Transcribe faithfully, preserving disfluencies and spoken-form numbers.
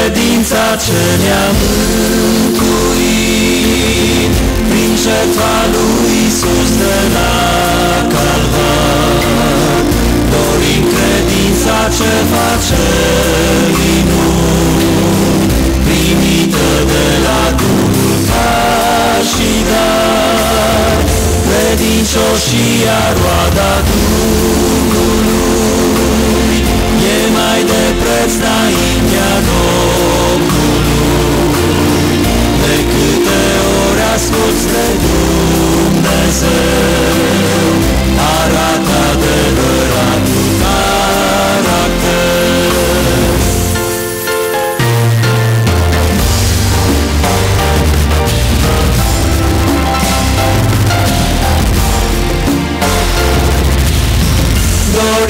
credința ce ne-a mântuit, prin jertfa lui Iisus de la Calvar. Dorim credința ce face minuni, primită de la Duhul ca și dar, credincioșia roada Duhului, e mai de preț înainte